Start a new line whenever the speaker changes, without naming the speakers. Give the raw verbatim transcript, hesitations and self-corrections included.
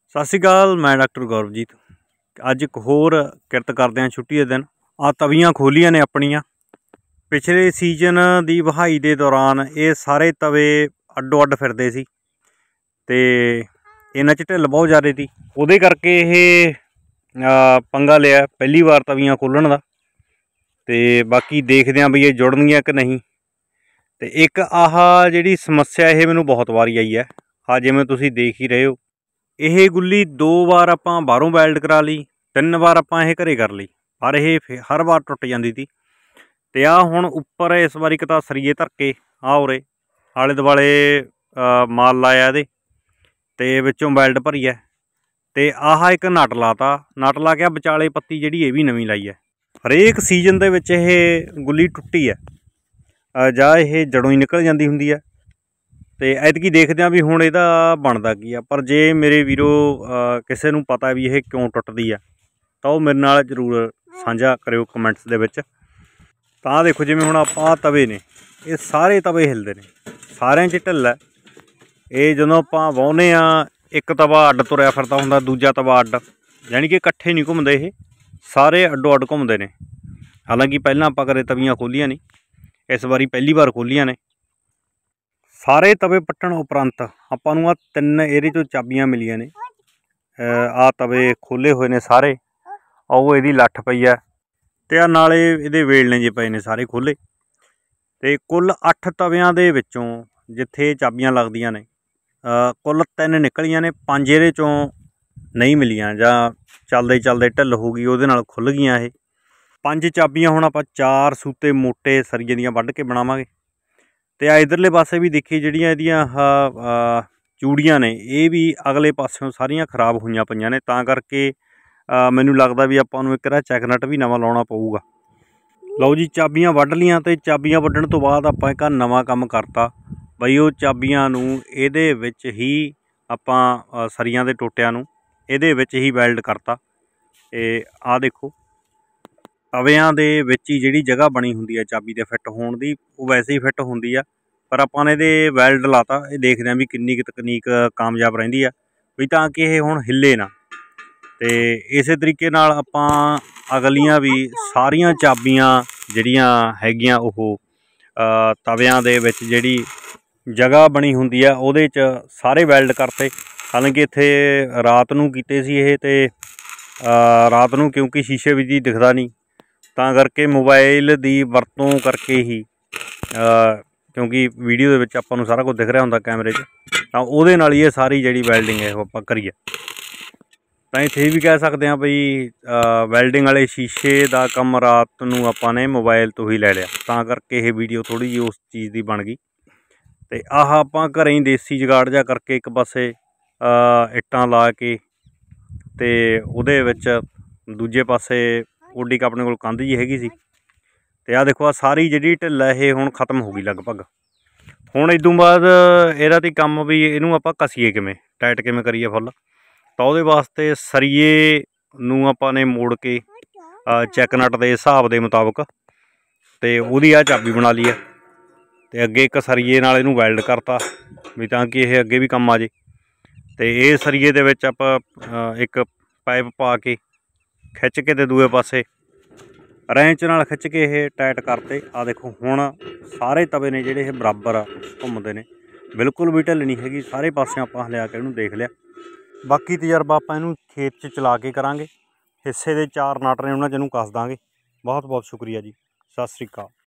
सत श्री अकाल, मैं डॉक्टर गौरवजीत। अज एक होर किरत करते हैं छुट्टी के दिन। आ तवियां खोलियां ने अपनियां। पिछले सीजन की वहाई के दौरान ये सारे तवे अड्डो अड्ड फिरदे सी ते इन्हां च ढिल बहुत ज़्यादा थी। उहदे करके ये पंगा लिया पहली बार तवियां खोलण दा। ते बाकी देखदे आं भी ये जुड़नगियां कि नहीं। ते एक आह जिहड़ी समस्या ये मैनूं बहुत वारी आई है। आ जिवें तुसीं देख ही रहे हो, यह गुल्ली दो बार आपां बाहरों वैल्ड करा ली, तीन बार आपां यह घरे कर ली, पर यह हर बार टुट जाती थी। तो आ हुण उपर इस बारी एक तां सरिये धर के आ उरे आले दुआले माल लाया इहदे ते विचों वैल्ड भरी है। तो आह एक नट लाता, नट ला के विचाले पत्ती जिहड़ी ये भी नवीं लाई है। हरेक सीजन दे विच यह गुल्ली टुट्टी है जां यह जड़ों ही निकल जाती हुंदी है। तो ऐतकी देखते हैं भी हुण इहदा बनदा की आ। पर जे मेरे वीरो किसी नूं पता भी यह क्यों टुटदी है तो वह मेरे नाल जरूर साझा करियो कमेंट्स दे विच। तां देखो जिवें हुण आपां तवे ने, ये सारे तवे हिलदे ने, सारिਆਂ 'ਚ ढिल है। ये जदों आपां वाहुंदे आ एक तवा अड्ड तुरिया फिरदा हुंदा, दूजा तवा अड्ड, यानी कि इकट्ठे नहीं घुंमदे, ये सारे अड्डो अड्ड घुंमदे ने। हालांकि पहलां आपां कदे तवियां खोलियां नहीं, इस बारी पहली बार खोलियां ने। सारे तवे पट्टण उपरंत आपां नूं आ तिन्न इहदे चों चाबियां मिलियां ने। आ तवे खोले हुए ने सारे, आओ इहदी लट्ठ पई है ते आ नाले इहदे वेलने जे पए ने सारे खोले। ते कुल अठ तवियां दे विचों जिथे चाबियां लगदियां ने कुल तीन निकलियां ने, पंज इहदे चों नहीं मिलियां जां चलदे चलदे ढिल हो गई उहदे नाल खुल गईयां। ये पंज चाबियां हुण आपां चार सूते मोटे सरिये दियां वड्ढ के बनावांगे। तो आ इधरले पासे भी देखिए जिहड़ियां इहदियां आह चूड़ियां ने, ये भी अगले पासों सारियां खराब होईयां पईयां ने। तां करके मैनूं लगदा भी आपां नूं इक चैकनट भी नवां लाउणा पऊगा। लओ जी, चाबियां वड्ढ लियां ते चाबियां वड्ढण तो बाद आपां इक नवां काम करता बई वो चाबियां नूं इहदे विच ही आपां सरियां दे टोटिਆਂ नूं इहदे विच ही वैल्ड करता। ते आ देखो तवियां दे विच ही जिहड़ी जगह बनी हुंदी है चाबी दे फिट होण दी, वो वैसे ही फिट हुंदी आ। पर आपां ने इहदे वैल्ड लाता, ये देखदे भी किन्नी क तकनीक कामयाब रहिंदी आ भी तां कि ये हुण हिले ना। ते इस तरीके नाल आपां अगलियां भी सारियां चाबियां जिहड़ियां हैगियां ओह तवियां दे विच जिहड़ी जगह बनी हुंदी आ उहदे च सारे वैल्ड करते। हालांकि इत्थे रात नूं कीते सी ये, ते रात नूं क्योंकि शीशे विच ही दिखदा नहीं, तां करके मोबाइल दी वरतों करके ही क्योंकि वीडियो दे विच आपां नूं सारा कुछ दिख रहा हुंदा कैमरे च, तां उहदे नाल ही सारी जिहड़ी वैल्डिंग है आपां करिए। तां इत्थे भी कह सकते हैं बई वैल्डिंग वाले शीशे का काम रात नूं आपां ने मोबाइल तो ही लै लिया, तां करके ये वीडियो थोड़ी जी उस चीज़ की बन गई। तो आह आपां घरें ही देसी जुगाड़ जा करके एक पासे इट्टां ला के ते उहदे विच दूजे पासे ओडी क अपने कोल कंध जी हैगी सी। ते आ देखो आ सारी जिहड़ी ढिल है ये हुण खत्म हो गई लगभग। हुण इदों बाद इहदा ती कम भी इहनूं आपां कसीए किवें, टाइट किवें करिए फुल। तो उहदे वास्ते सरिये नूं आपां ने मोड़ के चैकनट दे हिसाब दे मुताबक ते उहदी आ चाबी बना ली है। ते अगे एक सरिये नाल इहनूं वैल्ड करता भी तां कि ये अगे भी कम आ जे। ते इह सरिये दे विच आपां एक पाइप पा के खिच के ते दूए पासे रैंच नाल खिच के ये टाइट करते। आ देखो हुण सारे तवे ने जिहड़े बराबर घुंमदे ने, बिल्कुल भी ढिल नहीं हैगी, सारे पासे आपां लिया के इहनूं देख लिया। बाकी तजर्बा आपां इहनूं खेत च चला के करांगे। हिस्से दे चार नट ने उन्हां च इहनूं कस दांगे। बहुत बहुत शुक्रिया जी, सत श्री अकाल।